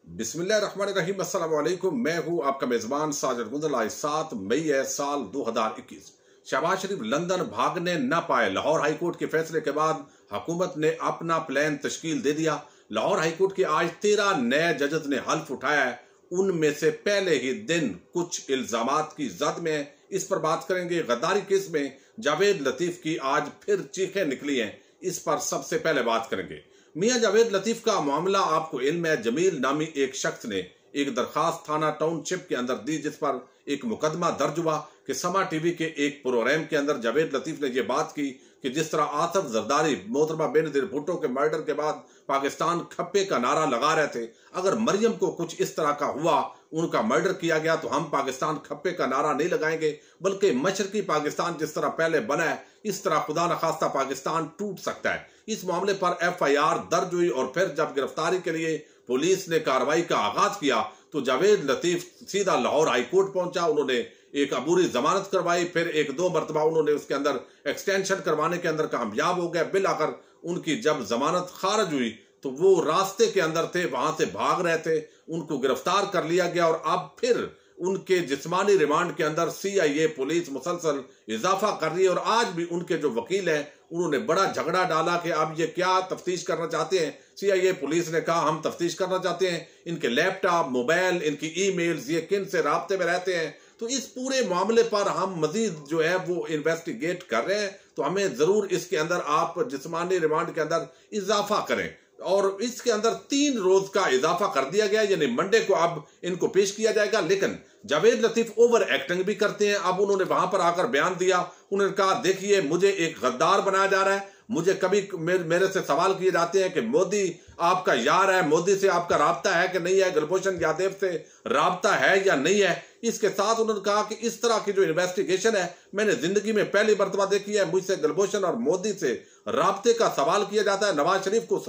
बिस्मिल्लाहिर्रहमानिर्रहीम, अस्सलाम वालेकुम। मैं हूं आपका मेजबान साजिद गुंदल। आज 7 मई है साल 2021। शहबाज शरीफ लंदन भागने न पाए। लाहौर हाईकोर्ट के फैसले के बाद हुकूमत ने अपना प्लान तश्कील दे दिया। लाहौर हाईकोर्ट के आज 13 नए जजेस ने हल्फ उठाया है। उनमें से पहले ही दिन कुछ इल्जामात की जद में है। इस पर बात करेंगे। गद्दारी केस में जावेद लतीफ की आज फिर चीखें निकली हैं। इस पर सबसे पहले बात करेंगे। मियां जावेद लतीफ का मामला आपको इल्म है। जमील नामी एक शख्स ने एक दरखास्त थाना टाउनशिप के अंदर दी, जिस पर एक मुकदमा दर्ज हुआ कि समा टीवी के एक प्रोग्राम के अंदर जावेद लतीफ ने यह बात की कि जिस तरह आसिफ जरदारी मोहतरमा बेनजीर भुट्टो के मर्डर के बाद पाकिस्तान खप्पे का नारा लगा रहे थे, अगर मरियम को कुछ इस तरह का हुआ, उनका मर्डर किया गया, तो हम पाकिस्तान खप्पे का नारा नहीं लगाएंगे, बल्कि मशरकी पाकिस्तान जिस तरह पहले बना है इस तरह खुदा न खास्ता पाकिस्तान टूट सकता है। इस मामले पर FIR दर्ज हुई और फिर जब गिरफ्तारी के लिए पुलिस ने कार्रवाई का आगाज किया तो जावेद लतीफ सीधा लाहौर हाईकोर्ट पहुंचा। उन्होंने एक अबूरी जमानत करवाई, फिर एक दो मरतबा उन्होंने उसके अंदर एक्सटेंशन करवाने के अंदर कामयाब हो गया। बिल आकर उनकी जब जमानत खारिज हुई तो वो रास्ते के अंदर थे, वहां से भाग रहे थे, उनको गिरफ्तार कर लिया गया और अब फिर उनके जिस्मानी रिमांड के अंदर CIA पुलिस मुसलसल इजाफा कर रही है। और आज भी उनके जो वकील हैं उन्होंने बड़ा झगड़ा डाला कि अब ये क्या तफ्तीश करना चाहते हैं। CIA पुलिस ने कहा हम तफ्तीश करना चाहते हैं, इनके लैपटॉप, मोबाइल, इनकी ईमेल्स, ये किन से राब्ते में रहते हैं, तो इस पूरे मामले पर हम मजीद जो है वो इन्वेस्टिगेट कर रहे हैं। तो हमें जरूर इसके अंदर आप जिस्मानी रिमांड के अंदर इजाफा करें। और इसके अंदर 3 रोज का इजाफा कर दिया गया, यानी मंडे को अब इनको पेश किया जाएगा। लेकिन जावेद लतीफ ओवर एक्टिंग भी करते हैं। अब उन्होंने वहां पर आकर बयान दिया, उन्होंने कहा देखिए मुझे एक गद्दार बनाया जा रहा है। मुझे कभी मेरे से सवाल किए जाते हैं कि मोदी आपका यार है, मोदी से आपका राब्ता है कि नहीं है, गुलभूषण यादव से राब्ता है या नहीं है। इसके साथ उन्होंने कहा कि इस तरह की जो इन्वेस्टिगेशन है मैंने जिंदगी में पहली मर्तबा देखी है। मुझसे गुलभूषण और मोदी से राब्ते का सवाल किया जाता है। नवाज शरीफ को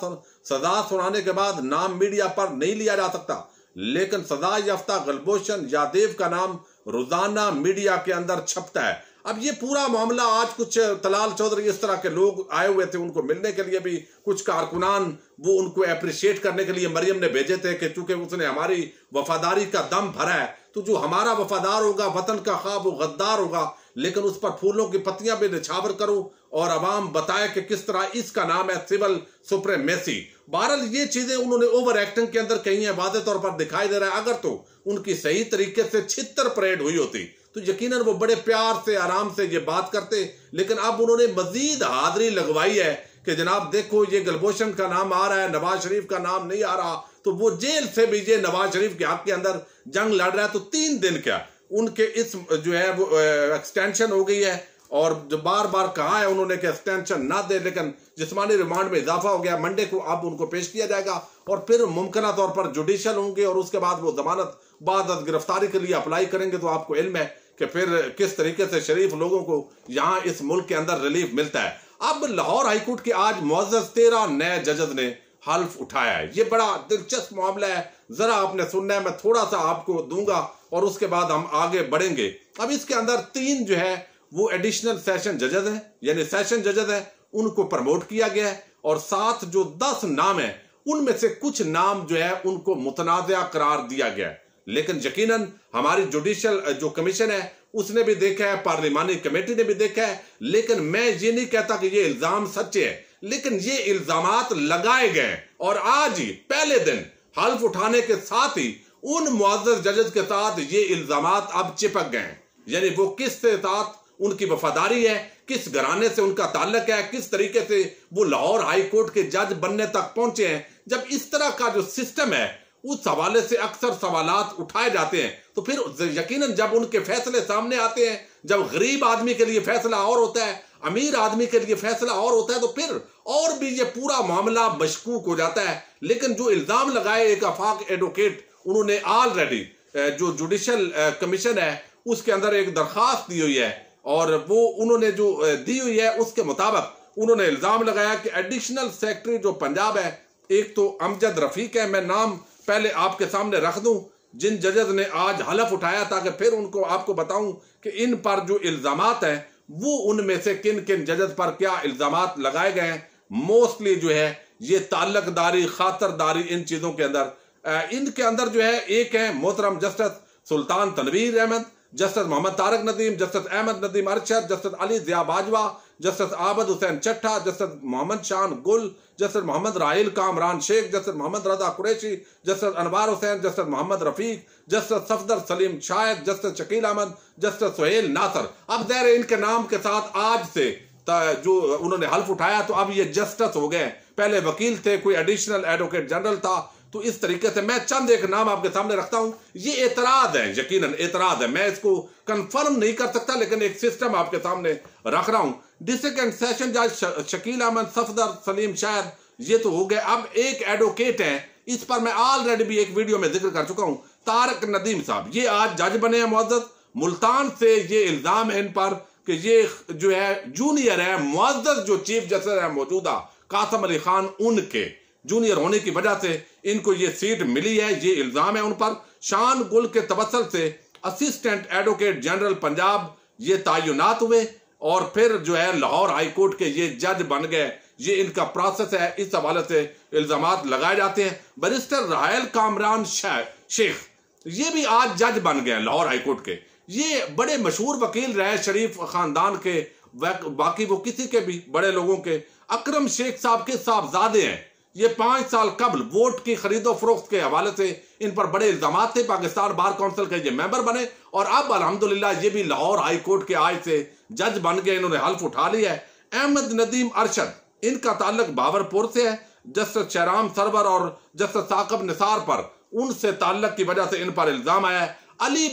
सजा सुनाने के बाद नाम मीडिया पर नहीं लिया जा सकता, लेकिन सजा याफ्ता गुलभूषण यादव का नाम रोजाना मीडिया के अंदर छपता है। अब ये पूरा मामला आज कुछ तलाल चौधरी इस तरह के लोग आए हुए थे, उनको मिलने के लिए भी कुछ कारकुनान वो उनको अप्रिशिएट करने के लिए मरियम ने भेजे थे कि चूंकि उसने हमारी वफादारी का दम भरा है, तो जो हमारा वफादार होगा वतन का ख्वाब वो गद्दार होगा, लेकिन उस पर फूलों की पत्तियां भी निछावर करूं और अवाम बताए कि किस तरह इसका नाम है सिविल सुप्रीमेसी। बहरहाल ये चीजें उन्होंने ओवर एक्टिंग के अंदर कही है, वादे तौर पर दिखाई दे रहा है। अगर तो उनकी सही तरीके से छितर परेड हुई होती तो यकीनन वो बड़े प्यार से आराम से ये बात करते, लेकिन अब उन्होंने मजीद हाजिरी लगवाई है कि जनाब देखो ये गुलभूषण का नाम आ रहा है, नवाज शरीफ का नाम नहीं आ रहा, तो वो जेल से भी ये नवाज शरीफ के हक के अंदर जंग लड़ रहा है। तो 3 दिन क्या उनके इस जो है वो एक्सटेंशन हो गई है, और जो बार बार कहा है उन्होंने कि एक्सटेंशन ना दे, लेकिन जिस्मानी रिमांड में इजाफा हो गया। मंडे को अब उनको पेश किया जाएगा और फिर मुमकिन तौर पर जुडिशियल होंगे और उसके बाद वो जमानत बाद गिरफ्तारी के लिए अप्लाई करेंगे। तो आपको इल्म है कि फिर किस तरीके से शरीफ लोगों को यहाँ इस मुल्क के अंदर रिलीफ मिलता है। अब लाहौर हाईकोर्ट के आज मुअज़्ज़ज़ 13 नए जजेस ने हल्फ उठाया है। ये बड़ा दिलचस्प मामला है, जरा आपने सुनना है, मैं थोड़ा सा आपको दूंगा और उसके बाद हम आगे बढ़ेंगे। अब इसके अंदर 3 जो है वो एडिशनल सेशन जजेस हैं, यानी सेशन जजेस हैं, उनको प्रमोट किया गया है। और 7 जो 10 नाम है उनमें से कुछ नाम जो है उनको मुतनाज़ा करार दिया गया है। लेकिन यकीनन हमारी जुडिशियल जो कमीशन है उसने भी देखा है, पार्लिमानी कमेटी ने भी देखा है, लेकिन मैं ये नहीं कहता कि ये इल्जाम सच्चे है, लेकिन ये इल्जामात लगाए गए और आज ही पहले दिन हल्फ उठाने के साथ ही उन मुअज़्ज़ज़ जजेस के साथ ये इल्जामात अब चिपक गए हैं। यानी वो किस के साथ उनकी वफादारी है, किस घराने से उनका ताल्लुक है, किस तरीके से वो लाहौर हाई कोर्ट के जज बनने तक पहुंचे हैं। जब इस तरह का जो सिस्टम है उस हवाले से अक्सर सवालात उठाए जाते हैं, तो फिर यकीनन जब उनके फैसले सामने आते हैं, जब गरीब आदमी के लिए फैसला और होता है, अमीर आदमी के लिए फैसला और होता है, तो फिर और भी ये पूरा मामला मशकूक हो जाता है। लेकिन जो इल्जाम लगाए एक आफाक एडवोकेट, उन्होंने ऑलरेडी जो जुडिशियल कमीशन है उसके अंदर एक दरखास्त दी हुई है और वो उन्होंने जो दी हुई है उसके मुताबिक उन्होंने इल्जाम लगाया कि एडिशनल सेक्रेटरी जो पंजाब है, एक तो अमजद रफीक है, मैं नाम पहले आपके सामने रख दूं, जिन जजेस ने आज हलफ उठाया ताकि फिर उनको आपको बताऊं कि इन पर जो इल्जामात हैं वो उनमें से किन किन जजेस पर क्या इल्जामात लगाए गए हैं। मोस्टली जो है ये ताल्लुकदारी, खातरदारी, इन चीजों के अंदर इनके अंदर जो है एक है मोहतरम justice Sultan Tanveer Ahmed, justice Mohammad Tariq Nadeem, justice Ahmed Nadeem Arshad, justice Ali Zia Bajwa, justice Abid Hussain Chatta, justice Mohammad Shan Gul, justice Mohammad Raheel Kamran Sheikh, justice Mohammad Raza Qureshi, justice Anwar Hussain, justice Mohammad Rafiq, justice Safdar Saleem Shahid, justice Shakeel Ahmed, justice Sohail Nasir. अब ज़ाहिर इनके नाम के साथ आज से जो उन्होंने हल्फ उठाया तो अब ये जस्टिस हो गए। पहले वकील थे, कोई एडिशनल एडवोकेट जनरल था। तो इस तरीके से मैं चंद एक नाम आपके सामने रखता हूं। ये एतराज है, यकीनन एतराज है, मैं इसको कंफर्म नहीं कर सकता, लेकिन एक सिस्टम आपके सामने रख रहा हूं। डिस्ट्रिक्ट एंड सेशन जज शकील अहमद, सफदर सलीम शायद, ये तो हो गए। अब एक एडवोकेट है, इस पर मैं ऑलरेडी भी एक वीडियो में जिक्र कर चुका हूं, तारक नदीम साहब। ये आज जज बने हैं मुअज़्ज़ज़। मुल्तान से ये इल्जाम है इन पर कि ये जो है जूनियर है, मुअज़्ज़ज़ जो चीफ जस्टिस है मौजूदा कासिम अली खान, उनके जूनियर होने की वजह से इनको ये सीट मिली है, ये इल्जाम है उन पर। शान गुल के तवस्सुल से असिस्टेंट एडवोकेट जनरल पंजाब ये तयनात हुए और फिर जो है लाहौर हाई कोर्ट के ये जज बन गए। ये इनका प्रोसेस है, इस हवाले से इल्जामात लगाए जाते हैं। बैरिस्टर राहिल कामरान शेख ये भी आज जज बन गए लाहौर हाई कोर्ट के। ये बड़े मशहूर वकील रहे, शरीफ खानदान के, बाकी वो किसी के भी बड़े लोगों के। अकरम शेख साहब के साहबजादे हैं। ये 5 साल कबल वोट की खरीदो फरोख्त के हवाले से इन पर बड़े इल्जाम थे। पाकिस्तान बार काउंसिल के ये मेंबर बने और अब अल्हम्दुलिल्लाह ये भी लाहौर हाई कोर्ट के आय से जज बन गए, इन्होंने हल्फ उठा लिया है। अहमद नदीम अरशद, इनका ताल्लुक बावरपुर से है। जस्टिस शहराम सरवर और जस्टिस साकिब निसार पर उनसे ताल्लुक की वजह से इन पर इल्जाम आया है। अली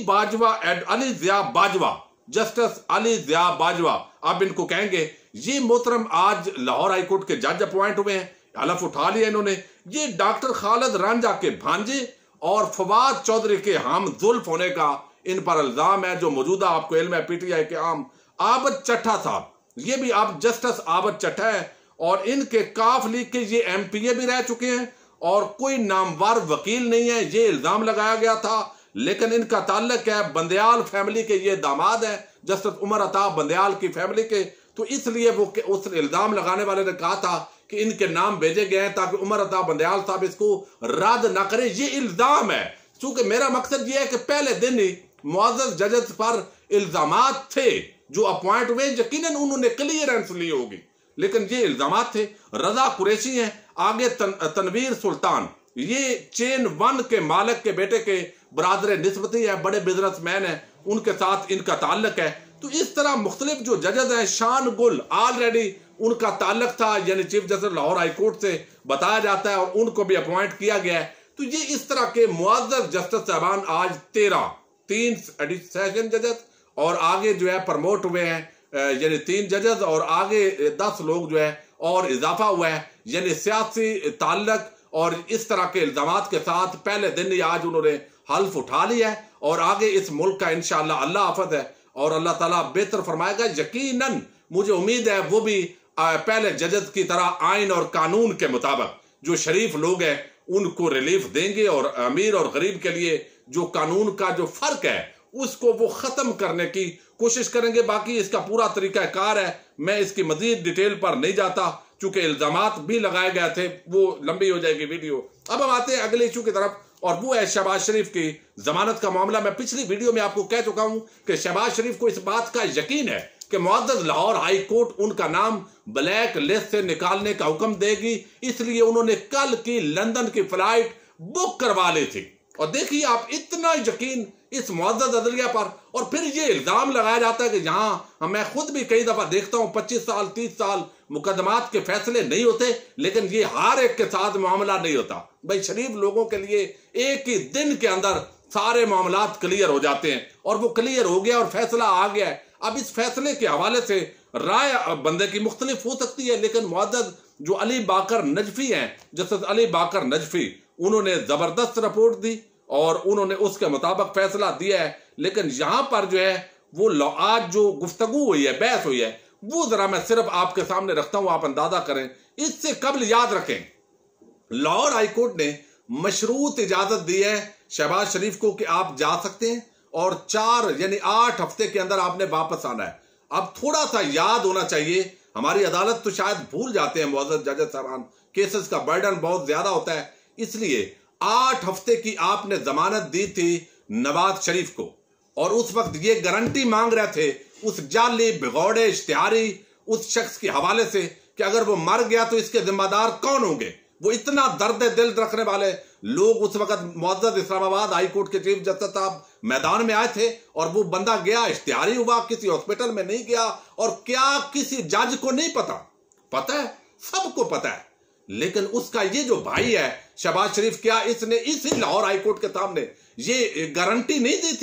ज़िया बाजवा, जस्टिस अली ज़िया बाजवा, आप इनको कहेंगे, ये मोहतरम आज लाहौर हाई कोर्ट के जज अपॉइंट हुए हैं, हलफ उठा लिया इन्होंने। ये डॉक्टर खालिद रांझा के भांजे और फवाद चौधरी के हम जुल्फ होने का इन पर इल्जाम है, जो मौजूदा आपको इल्म है पीटीआई के आम। आबद चट्टा साहब, ये भी आप जस्टिस आबद चट्टा है और इनके काफ लीग के ये एमपीए भी रह चुके हैं और कोई नामवर वकील नहीं है, ये इल्जाम लगाया गया था। लेकिन इनका ताल्लुक है बंदयाल फैमिली के, ये दामाद है जस्टिस उमर अता बंदयाल की फैमिली के। तो इसलिए वो उस इल्जाम लगाने वाले ने कहा था कि इनके नाम भेजे गए हैं ताकि उमर अता बंदयाल साहब इसको रद्द ना करें। ये इल्जाम है, क्योंकि मेरा मकसद ये है कि पहले दिन ही मुअज़्ज़ज़ जजेस पर इल्जामात थे जो अपॉइंट हुए, यकीनन उन्होंने क्लियरेंस ली होगी, लेकिन ये इल्जामात थे। रजा कुरैशी हैं, आगे तनवीर सुल्तान, ये चेन 1 के मालिक के बेटे के बरादर निस्बती है, बड़े बिजनेसमैन है, उनके साथ इनका ताल्लुक है। तो इस तरह मुख्तलिफ जो जजेस हैं, शान गुल ऑलरेडी उनका ताल्लुक था, यानी chief justice Lahore high court से बताया जाता है और उनको भी अपॉइंट किया गया है। तो ये इस तरह के मुअज़्ज़ज़ जस्टिस साहबान आज 3 सेशन जजेस और आगे जो है प्रमोट हुए हैं, यानी 3 जजेस और आगे 10 लोग जो है और इजाफा हुआ है, यानी सियासी ताल्लुक और इस तरह के इल्जामात के साथ पहले दिन ही आज उन्होंने हल्फ उठा लिया है और आगे इस मुल्क का इंशाअल्लाह अल्लाह हाफ़िज़ है और अल्लाह ताला बेहतर फरमाएगा। यकीनन मुझे उम्मीद है वो भी पहले जजेस की तरह आइन और कानून के मुताबिक जो शरीफ लोग हैं उनको रिलीफ देंगे और अमीर और गरीब के लिए जो कानून का जो फर्क है उसको वो खत्म करने की कोशिश करेंगे। बाकी इसका पूरा तरीका कार है, मैं इसकी मजीद डिटेल पर नहीं जाता चूंकि इल्जामात भी लगाए गए थे, वो लंबी हो जाएगी वीडियो। अब हम आते हैं अगले इशू की तरफ और वो है शहबाज शरीफ की जमानत का मामला। मैं पिछली वीडियो में आपको कह चुका हूं कि शहबाज शरीफ को इस बात का यकीन है कि मुअज़्ज़ज़ लाहौर हाई कोर्ट उनका नाम ब्लैक लिस्ट से निकालने का हुक्म देगी, इसलिए उन्होंने कल की लंदन की फ्लाइट बुक करवा ली थी। और देखिए आप, इतना यकीन इस मुअज़्ज़ज़ अदलिया पर, और फिर ये इल्जाम लगाया जाता है कि जहां मैं खुद भी कई दफा देखता हूं 25 साल 30 साल मुकदमात के फैसले नहीं होते, लेकिन ये हर एक के साथ मामला नहीं होता। भाई शरीफ लोगों के लिए एक ही दिन के अंदर सारे मामलात क्लियर हो जाते हैं और वो क्लियर हो गया और फैसला आ गया है। अब इस फैसले के हवाले से राय बंदे की मुख्तलिफ हो सकती है, लेकिन मुअज़्ज़ज़ जो अली बाकर नजफी हैं, जस्टिस अली बाकर नजफी, उन्होंने जबरदस्त रिपोर्ट दी और उन्होंने उसके मुताबिक फैसला दिया है। लेकिन यहां पर जो है वो आज जो गुफ्तगू हुई है, बहस हुई है, वो जरा मैं सिर्फ आपके सामने रखता हूं, आप अंदाजा करें। इससे कबल याद रखें, लाहौर हाई कोर्ट ने मशरूत इजाजत दी है शहबाज शरीफ को कि आप जा सकते हैं और 4 यानी 8 हफ्ते के अंदर आपने वापस आना है। अब थोड़ा सा याद होना चाहिए, हमारी अदालत तो शायद भूल जाते हैं मुअज़्ज़ज़ जजेस साहबान, केसेस का बर्डन बहुत ज्यादा होता है, इसलिए 8 हफ्ते की आपने जमानत दी थी नवाज शरीफ को, और उस वक्त ये गारंटी मांग रहे थे उस जाली भिगौड़े इश्तिहारी उस शख्स के हवाले से कि अगर वो मर गया तो इसके जिम्मेदार कौन होंगे। वो इतना दर्द दिल रखने वाले लोग उस वक्त मुअज़्ज़ज़ इस्लामाबाद हाई कोर्ट के चीफ जस्टिस साहब मैदान में आए थे, और वो बंदा गया इश्तिहारी हुआ, किसी हॉस्पिटल में नहीं गया, और क्या किसी जज को नहीं पता है, सबको पता है। लेकिन उसका ये जो भाई है शहबाज शरीफ, क्या इसने इसी लाहौर हाई कोर्ट के सामने ये गारंटी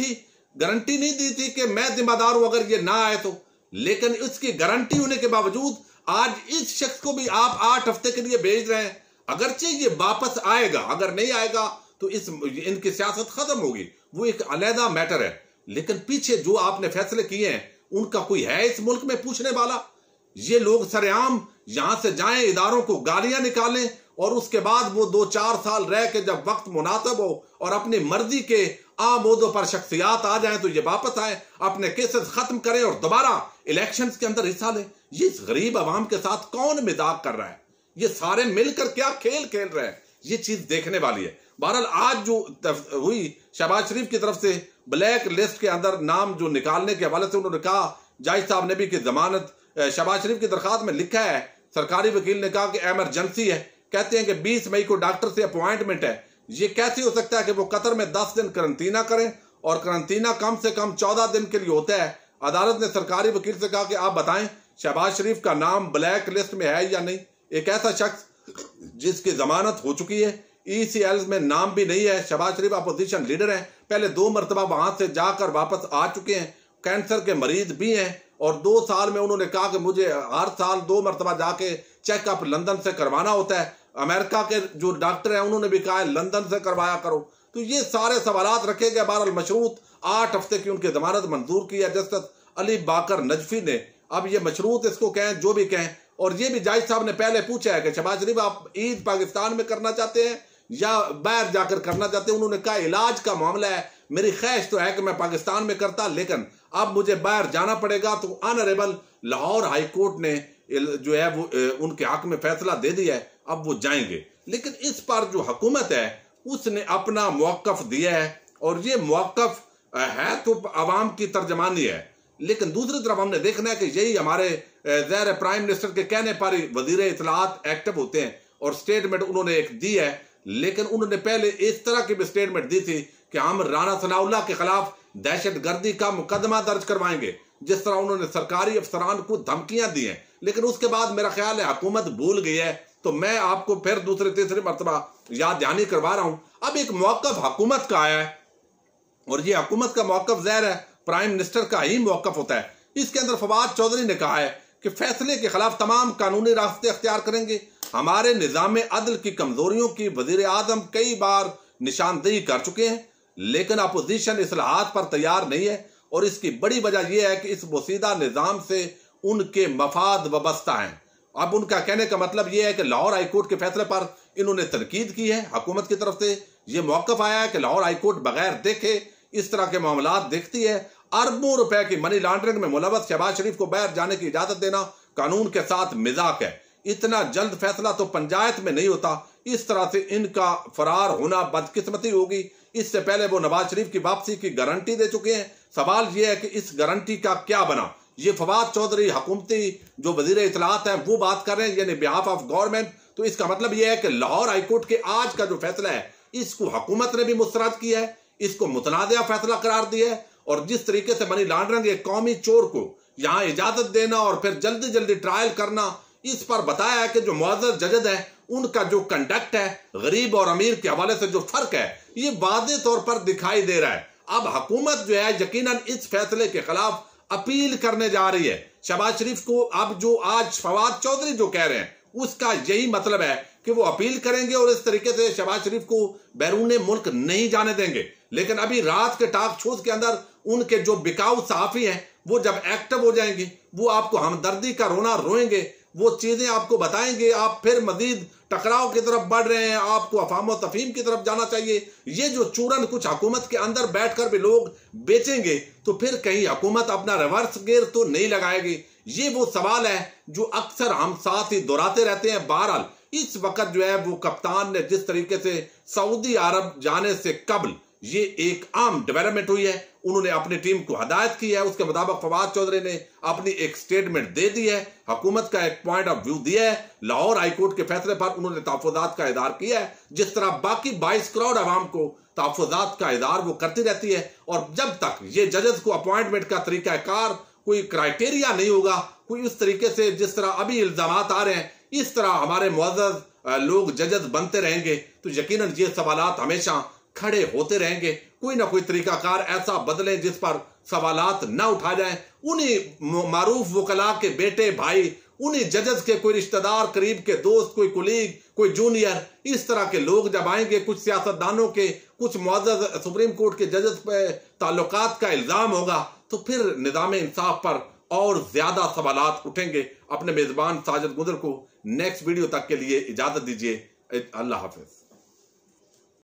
नहीं दी थी कि मैं जिम्मेदार हूं अगर ये ना आए तो। लेकिन इसकी गारंटी होने के बावजूद आज इस शख्स को भी आप 8 हफ्ते के लिए भेज रहे हैं। अगरचे ये वापस आएगा, अगर नहीं आएगा तो इनकी सियासत खत्म होगी, वो एक अलहदा मैटर है। लेकिन पीछे जो आपने फैसले किए हैं उनका कोई है इस मुल्क में पूछने वाला? ये लोग सरेआम यहां से जाएं, इदारों को गालियां निकालें, और उसके बाद वो 2-4 साल रह के जब वक्त मुनासिब हो और अपनी मर्जी के आमोदों पर शख्सियात आ जाएं तो ये वापस आए, अपने केसेस खत्म करें और दोबारा इलेक्शंस के अंदर हिस्सा लें। ये इस गरीब आवाम के साथ कौन मजाक कर रहा है? ये सारे मिलकर क्या खेल खेल रहे हैं? ये चीज देखने वाली है। बहरहाल आज जो हुई शहबाज शरीफ की तरफ से ब्लैक लिस्ट के अंदर नाम जो निकालने के हवाले से उन्होंने कहा, जज साहब ने भी कि जमानत शहबाज शरीफ की दरखास्त में लिखा है, सरकारी वकील ने कहा कि एमरजेंसी है, कहते हैं कि 20 मई को डॉक्टर से अपॉइंटमेंट है। ये कैसे हो सकता है कि वो कतर में 10 दिन करंटीना करें, और करंटीना कम से कम 14 दिन के लिए होता है। अदालत ने सरकारी वकील से कहा कि आप बताएं शहबाज शरीफ का नाम ब्लैक लिस्ट में है या नहीं। एक ऐसा शख्स जिसकी जमानत हो चुकी है, ECL में नाम भी नहीं है। शहबाज शरीफ अपोजिशन लीडर हैं, पहले 2 मरतबा वहां से जाकर वापस आ चुके हैं, कैंसर के मरीज भी हैं, और 2 साल में उन्होंने कहा कि मुझे हर साल 2 मरतबा जाके चेकअप लंदन से करवाना होता है। अमेरिका के जो डॉक्टर हैं उन्होंने भी कहा है लंदन से करवाया करो। तो ये सारे सवालात रखे गए। बहरहाल मशरूत 8 हफ्ते की उनकी जमानत मंजूर की है जस्टिस अली बाकर नजफी ने। अब ये मशरूत इसको कहें जो भी कहें, और ये भी जज साहब ने पहले पूछा है कि शहबाज शरीफ आप ईद पाकिस्तान में करना चाहते हैं या बाहर जाकर करना चाहते हैं। उन्होंने कहा इलाज का मामला है, मेरी ख्वाहिश तो है कि मैं पाकिस्तान में करता, लेकिन अब मुझे बाहर जाना पड़ेगा। तो ऑनरेबल लाहौर हाई कोर्ट ने जो है वो उनके हक में फैसला दे दिया है, अब वो जाएंगे। लेकिन इस पर जो हुकूमत है उसने अपना मौक़िफ़ दिया है, और ये मौक़िफ़ है तो अवाम की तर्जमानी है। लेकिन दूसरी तरफ हमने देखना है कि यही हमारे ज़ैर प्राइम मिनिस्टर के कहने पर ही वज़ीर इत्तलाआत एक्टिव होते हैं, और स्टेटमेंट उन्होंने एक दी है। लेकिन उन्होंने पहले इस तरह की भी स्टेटमेंट दी थी कि हम राना सनाउल्लाह के खिलाफ दहशतगर्दी का मुकदमा दर्ज करवाएंगे, जिस तरह उन्होंने सरकारी अफसरान को धमकियां दी हैं। लेकिन उसके बाद मेरा ख्याल है हुकूमत भूल गई है। तो मैं आपको फिर दूसरी तीसरी मरतबा याद दहानी करवा रहा हूं। अब एक मौक़िफ़ हुकूमत का आया है, और ये हुकूमत का मौक़िफ़ ज़ाहिर है प्राइम मिनिस्टर का ही मौक़िफ़ होता है। इसके अंदर फवाद चौधरी ने कहा है कि फैसले के खिलाफ तमाम कानूनी रास्ते अख्तियार करेंगे। हमारे निज़ाम अदल की कमजोरियों की वज़ीर आज़म कई बार निशानदेही कर चुके हैं, लेकिन अपोजिशन इस्लाहात पर तैयार नहीं है, और इसकी बड़ी वजह यह है कि इस बोसीदा निज़ाम से उनके मफाद वाबस्ता हैं। अब उनका कहने का मतलब यह है कि लाहौर हाई कोर्ट के फैसले पर इन्होंने तनकीद की है। हुकूमत की तरफ से यह मौक़िफ़ आया है कि लाहौर हाई कोर्ट बगैर देखे इस तरह के मामलात देखती है। अरबों रुपए की मनी लॉन्ड्रिंग में मुलव्वस शहबाज शरीफ को बाहर जाने की इजाजत देना कानून के साथ मजाक है। इतना जल्द फैसला तो पंचायत में नहीं होता। इस तरह से इनका फरार होना बदकिस्मती होगी। इससे पहले वो नवाज शरीफ की वापसी की गारंटी दे चुके हैं। सवाल यह है कि इस गारंटी का क्या बना। ये फवाद चौधरी हुकूमती जो वजीर इत्तलाआत हैं वो बात कर रहे हैं, यानी बिहाफ ऑफ गवर्नमेंट। तो इसका मतलब यह है कि लाहौर हाई कोर्ट के आज का जो फैसला है इसको हुकूमत ने भी मुस्तरद किया है, इसको मुतनाज़िया फैसला करार दिया है। और जिस तरीके से मनी लॉन्ड्रिंग एक कौमी चोर को यहाँ इजाजत देना और फिर जल्दी जल्दी ट्रायल करना, इस पर बताया है कि जो मुअज़्ज़ज़ जजेस है उनका जो कंडक्ट है गरीब और अमीर के हवाले से जो फर्क है ये वाज़े तौर पर दिखाई दे रहा है। अब हुकूमत जो है यकीनन इस फैसले के खिलाफ अपील करने जा रही है शहबाज शरीफ को। अब जो आज फवाद चौधरी जो कह रहे हैं उसका यही मतलब है कि वो अपील करेंगे और इस तरीके से शहबाज शरीफ को बैरून मुल्क नहीं जाने देंगे। लेकिन अभी रात के टॉक शोज के अंदर उनके जो बिकाऊ सहाफी हैं वो जब एक्टिव हो जाएंगे वो आपको हमदर्दी का रोना रोएंगे, वो चीजें आपको बताएंगे, आप फिर मजीद टकराव की तरफ बढ़ रहे हैं, आपको अफाम तफहीम की तरफ जाना चाहिए। ये जो चूरन कुछ हुकूमत के अंदर बैठकर भी लोग बेचेंगे तो फिर कहीं हुकूमत अपना रिवर्स गियर तो नहीं लगाएगी। ये वो सवाल है जो अक्सर हम साथ ही दोहराते रहते हैं। बहरहाल इस वक्त जो है वो कप्तान ने जिस तरीके से सऊदी अरब जाने से कबल ये एक आम डेवलपमेंट हुई है, उन्होंने अपनी टीम को हदायत की है, उसके मुताबिक फवाद चौधरी ने अपनी एक स्टेटमेंट दे दी है, हुकूमत का एक पॉइंट ऑफ व्यू दिया है, लाहौर हाईकोर्ट के फैसले पर उन्होंने तहफ़्फ़ुज़ात का इज़हार किया है, जिस तरह बाकी 22 करोड़ अवाम को तहफ़्फ़ुज़ात का इज़हार वो करती रहती है। और जब तक ये जजेस को अपॉइंटमेंट का तरीकाकार कोई क्राइटेरिया नहीं होगा, कोई इस तरीके से जिस तरह अभी इल्जामात आ रहे हैं इस तरह हमारे मुअज़्ज़ज़ लोग जजेस बनते रहेंगे, तो यकीनन ये सवालात हमेशा खड़े होते रहेंगे। कोई ना कोई तरीकाकार ऐसा बदले जिस पर सवालात न उठा जाए। उन्हीं मारूफ वकला के बेटे भाई, उन्हीं जजेस के कोई रिश्तेदार, करीब के दोस्त, कोई कुलीग, कोई जूनियर, इस तरह के लोग जब आएंगे, कुछ सियासतदानों के, कुछ मुअज़्ज़ज़ सुप्रीम कोर्ट के जजेस पे ताल्लुकात का इल्जाम होगा, तो फिर निज़ाम इंसाफ पर और ज्यादा सवालात उठेंगे। अपने मेजबान साजिद गुंजर को नेक्स्ट वीडियो तक के लिए इजाजत दीजिए। अल्लाह हाफिज।